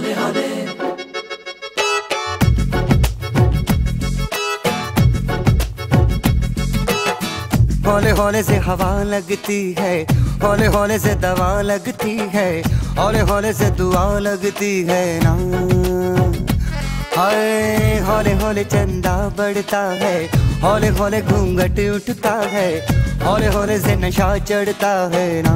हौले हौले से हवा लगती है, हौले हौले से दवा लगती है, हौले हौले से दुआ लगती है ना। हाय हौले हौले चंदा बढ़ता है, हौले हौले घूंघट उठता है, हौले हौले से नशा चढ़ता है ना।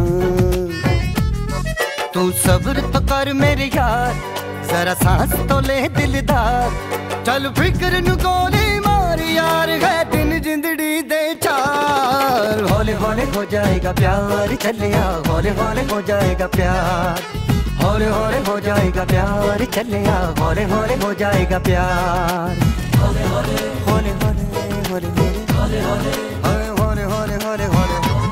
तू सब्र तो कर मेरे यार, जरा सांस तो ले दिलदार, चल फिक्र नु गोली मार यार, है दिन जिंदड़ी दे चार। हौले हौले हो जाएगा प्यार चलिया, हौले हौले हो जाएगा प्यार, हौले हौले हो जाएगा प्यार चलिया, हौले हौले हो जाएगा प्यार। हौले हौले हौले हौले हौले हौले हौले हौले हौले हौले।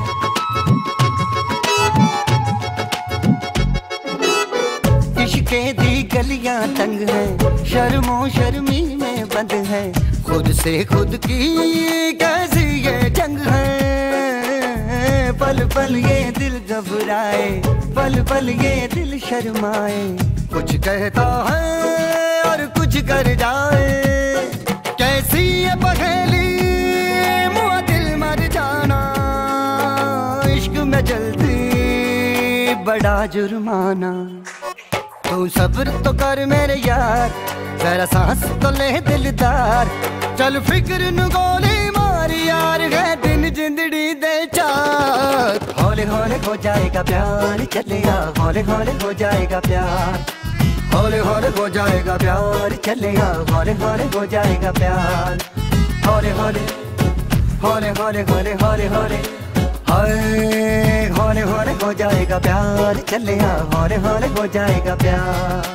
इश्क़े दी गलियां तंग है, शर्मो शर्मी में बंद है, खुद से खुद की कैसी ये जंग है। पल पल ये दिल घबराए, पल पल ये दिल शर्माए, कुछ कहता है और कुछ कर जाए। कैसी ये पहेली मुआ दिल मर जाना, इश्क में जल्दी बड़ा जुर्माना। तू सब्र तो कर मेरे यार, जरा सांस तो ले दिलदार, चल फिक्र नु गोली मार यार, है दिन जिंदड़ी दे चार। हौले हौले हो जाएगा प्यार चलिया, हौले हौले हो जाएगा प्यार, हौले हौले हो जाएगा प्यार चलिया, हौले हौले हो जाएगा प्यार। हौले हौले हौले हौले हौले हौले हौले हाय हौले हौले हो जाएगा प्यार चलिया, हौले हौले हो जाएगा प्यार।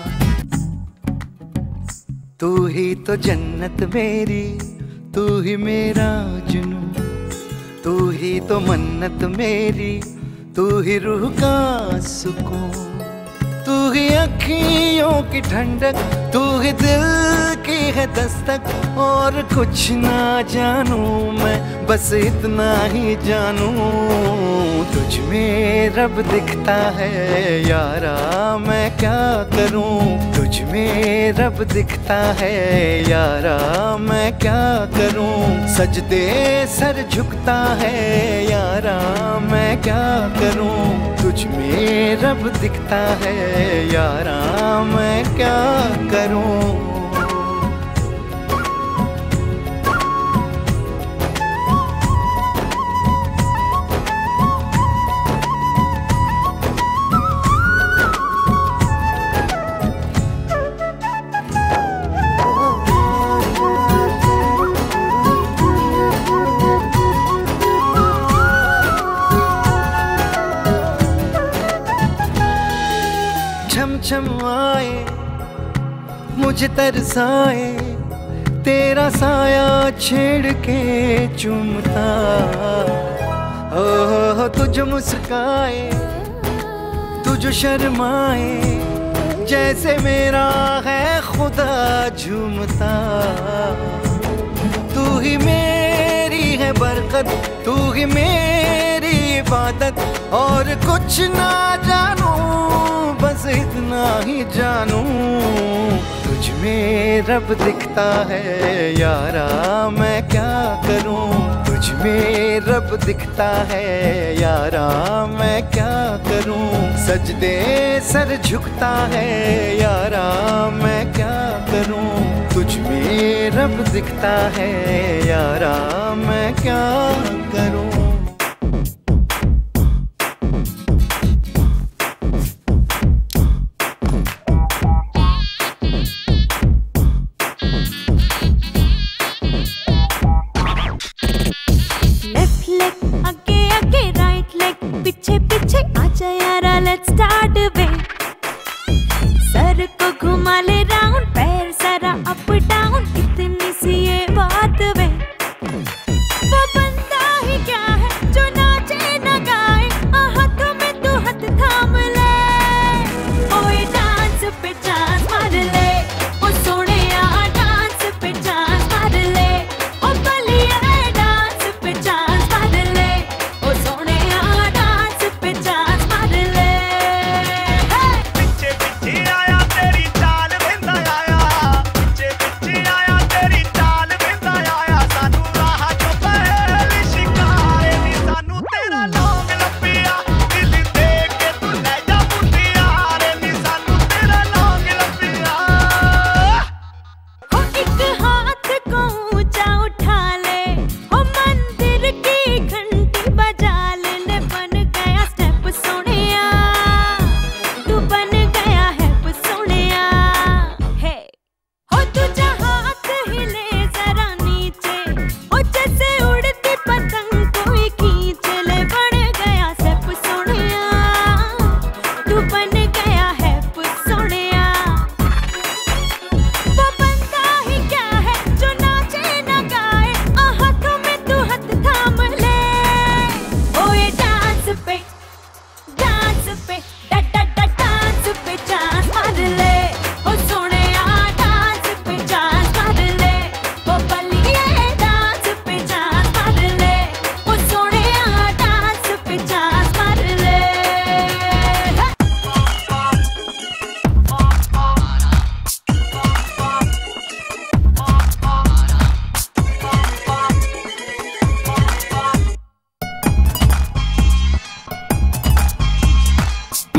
तू ही तो जन्नत मेरी, तू ही मेरा जुनून, तू ही तो मन्नत मेरी, तू ही रूह का सुकून, तू ही अखियों की ठंडक, तू ही दिल की है दस्तक। और कुछ ना जानू मैं, बस इतना ही जानू, तुझ में रब दिखता है यारा, मैं क्या करूं। तुझ में रब दिखता है यारा, मैं क्या करूं। सजदे सर झुकता है यारा, मैं क्या करूं। तुझ में रब दिखता है यारा, मैं क्या करूं। छम आए मुझे तरसाए, तेरा साया छेड़ के चूमता, ओह तुझ मुस्काए तुझ शर्माए, जैसे मेरा है खुदा झूमता। तू ही मेरी है बरकत, तू ही मेरी इबादत, और कुछ ना जानू बस इतना ही जानू। तुझ में रब दिखता है यारा, मैं क्या करूं। तुझ में रब दिखता है यारा, मैं क्या करूं। सजदे सर झुकता है यारा, मैं क्या करूं। तुझ में रब दिखता है यारा, मैं क्या करूं। पीछे पीछे आजा यारा, लेट्स स्टार्ट वे। सर को घुमा ले राउंड, पैर सारा अप डाउन, इतनी सी ये बात वे। वो बंदा ही क्या है जो नाचे न गाए, हाथों में तू हाथ थाम ले। ओए डांस पे चांस मार ले, ओ सोने यार डांस पे चांस मार ले। ओ बलिया डांस पे चांस मार ले, ओ सोने पीछे पीछे आया तेरी चाल।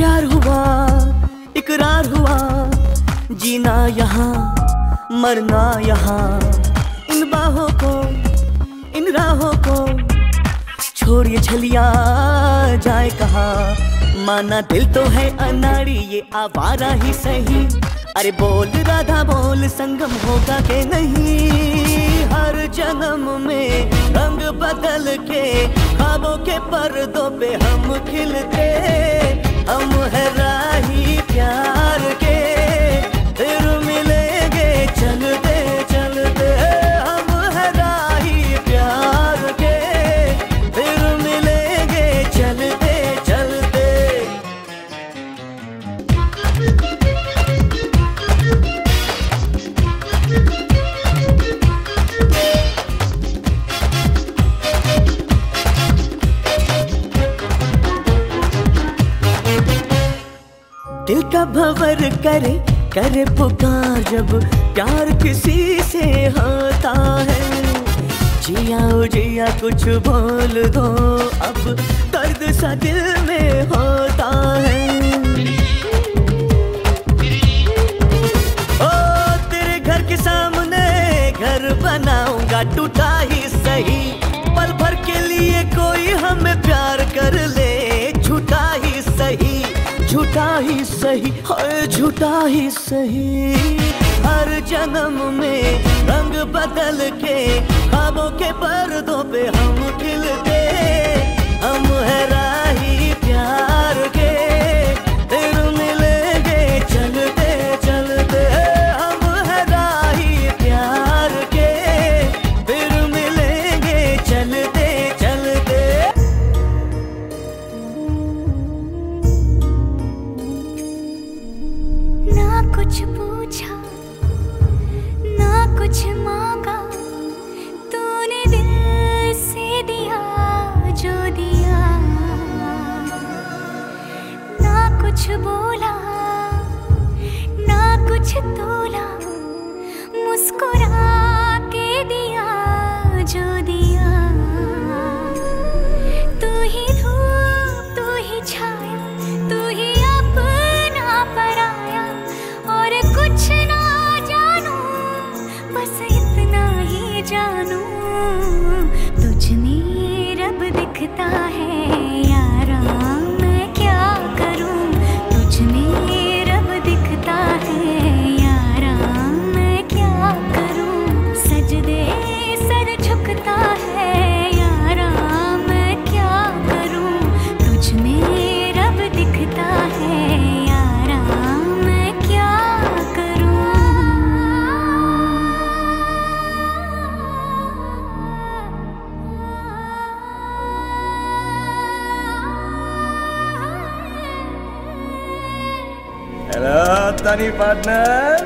प्यार हुआ, इकरार हुआ, जीना यहाँ मरना यहाँ। इन बाहों को, इन राहों को छोड़िए छलिया जाए कहाँ। माना दिल तो है अनाड़ी, ये आवारा ही सही। अरे बोल राधा बोल, संगम होगा के नहीं। हर जन्म में रंग बदल के ख्वाबों के पर्दों पे हम खिलते। हम है राही प्यार के, फिर मिलेंगे चलते चलते। हम है राही प्यार के, फिर मिलेंगे चलते चलते। दिल का भंवर करे करे पुकार, जब प्यार किसी से होता है। जिया ओ जिया कुछ बोल दो, अब दर्द सा दिल में होता है। ओ तेरे घर के सामने घर बनाऊंगा, टूटा ही सही। पल भर के लिए कोई हमें प्यार कर ले, झूठा ही सही, झूठा ही सही, हाय झूठा ही सही। हर जन्म में रंग बदल के ख्वाबों के पर्दों पे हम खिलते। हम है राही प्यार के, फिर मिलेंगे चलते चलते। हम है राही प्यार के, फिर मिलेंगे चलते चलते। ना कुछ पूछा ना कुछ मांगा, तूने दिल से दिया जो दिया। ना कुछ बोला ना कुछ तोला, मुस्कुरा के दिया जो दिया। तू ही धूप तू ही छाया, तू ही अपना पराया। और कुछ ना जानू, बस इतना ही जानू, तुझ में रब दिखता है यारा। मैं क्या करूं, तुझ में रब दिखता है यारा। मैं क्या करूं, सजदे सर झुकता है यारा। मैं क्या करूं, तुझ में रब दिखता है यारा। मैं क्या करूं। हेलो तनी पार्टनर।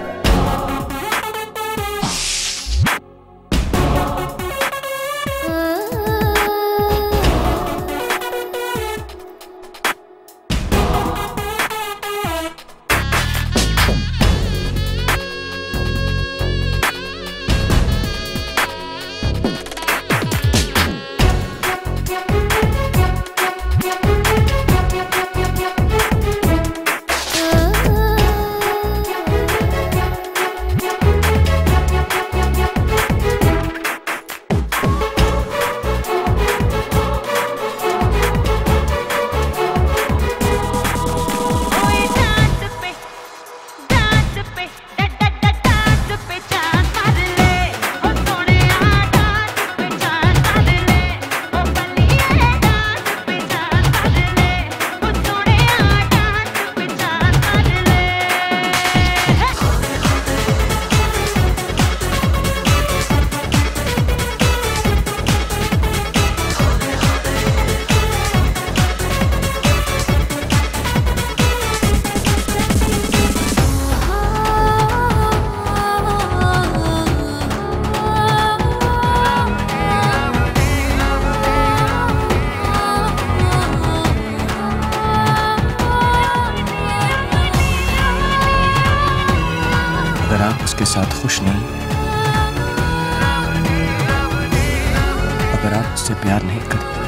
अगर आप उसके साथ खुश नहीं, अगर आप उससे प्यार नहीं करते,